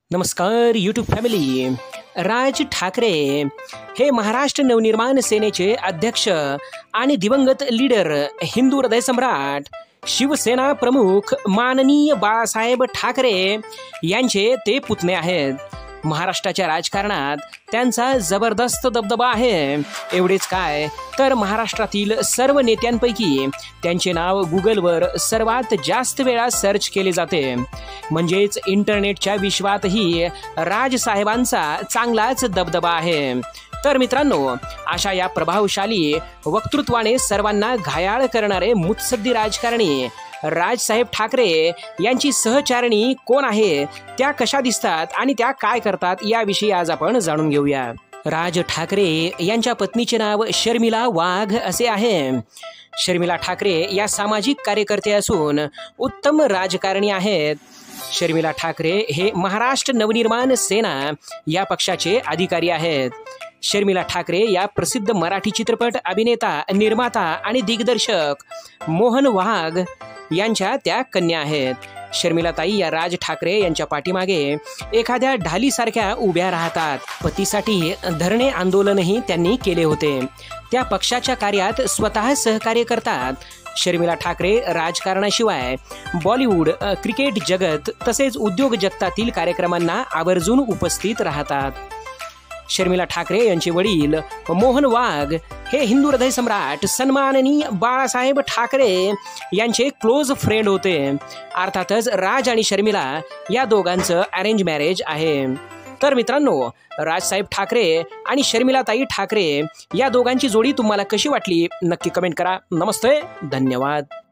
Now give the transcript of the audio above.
नमस्कार YouTube family. Raj Thackeray हे महाराष्ट्र नवनिर्माण सेनेचे अध्यक्ष आणि दिवंगत लीडर, हिंदू हृदय सम्राट, शिवसेना प्रमुख माननीय बाळासाहेब ठाकरे यांचे ते पुतणे आहेत। महाराष्ट्राच्या राजकारणात त्यांचा जबरदस्त दबदबा आहे। एवढेच काय तर महाराष्ट्रातील सर्व नेत्यांपैकी त्यांचे नाव गुगलवर सर्वात जास्त वेळा सर्च केले जाते। म्हणजेच इंटरनेटच्या विश्वातही राजसाहेबांचा चांगलाच दबदबा आहे। तर मित्रांनो, अशा या प्रभावशाली वक्तृत्वाने सर्वांना घायाळ करणारे मुत्सद्दी राजकारणी राजसाहेब ठाकरे यांची सहचारिणी कोण आहे, त्या कशा दिसतात आणि त्या काय करतात याविषयी आज आपण जाणून घेऊया। राज ठाकरे यांच्या पत्नीचे नाव शर्मिला वाघ असे आहे। शर्मिला ठाकरे या सामाजिक कार्यकर्ते असून उत्तम राजकारणी आहेत। शर्मिला ठाकरे हे महाराष्ट्र नवनिर्माण सेना या पक्षाचे अधिकारी आहेत। शर्मिला ठाकरे या प्रसिद्ध मराठी चित्रपट अभिनेता, निर्माता आणि दिग्दर्शक मोहन वाघ यांच्या त्या कन्या आहेत। शर्मिलाताई या राज ठाकरे यांच्या पाठीमागे एखाद्या ढालीसारख्या उभ्या राहतात। पतीसाठी धरणे आंदोलनही त्यांनी केले होते। त्या पक्षाच्या कार्यात स्वतः सहकार्य करतात। शर्मिला ठाकरे राजकारणाशिवाय बॉलिवूड, क्रिकेट जगत तसेच उद्योग जगतातील कार्यक्रमांना आवर्जून उपस्थित राहतात। शर्मिला ठाकरे यांचे वडील मोहन वाघ हे हिंदू हृदय सम्राट सन्माननीय बाळासाहेब ठाकरे यांचे क्लोज फ्रेंड होते। अर्थातच राज आणि शर्मिला या दोघांचं अरेंज मॅरेज आहे। तर मित्रांनो, राजसाहेब ठाकरे आणि शर्मिलाताई ठाकरे या दोघांची जोडी तुम्हाला कशी वाटली नक्की कमेंट करा। नमस्ते, धन्यवाद।